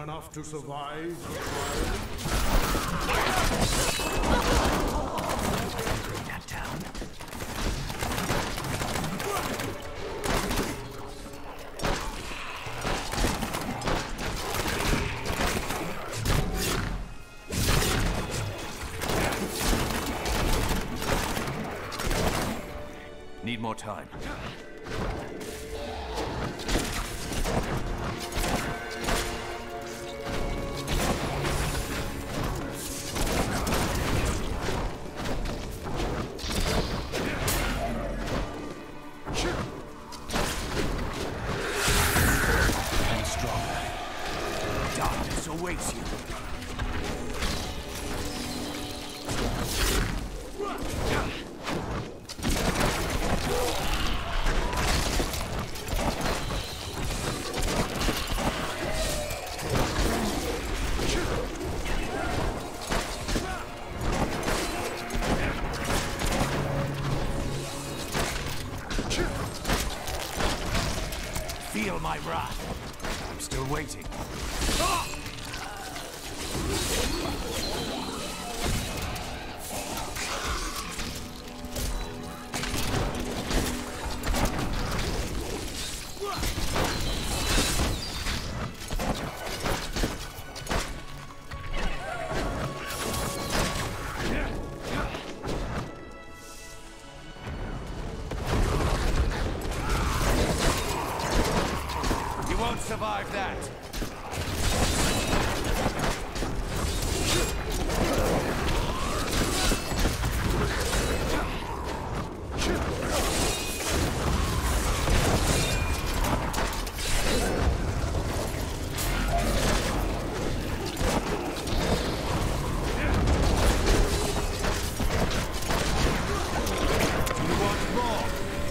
enough to survive the Bring that down. Need more time. And stronger. Darkness awaits you. Feel my wrath. I'm still waiting. You won't survive that. You want more?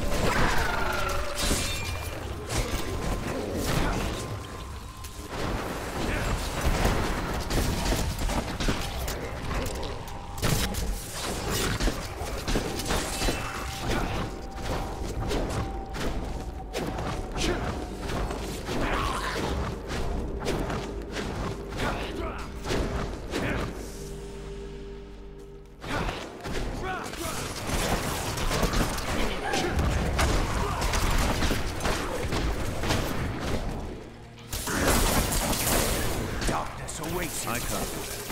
Darkness awaits you. I can't do that.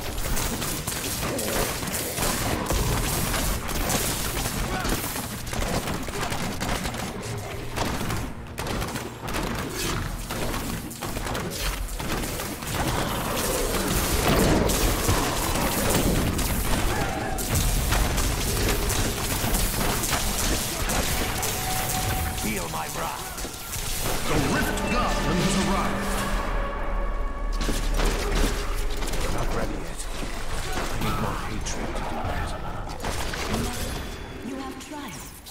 Feel my wrath. The Rift Guardian has arrived. Not ready yet. I need more hatred to do that. You have triumphed.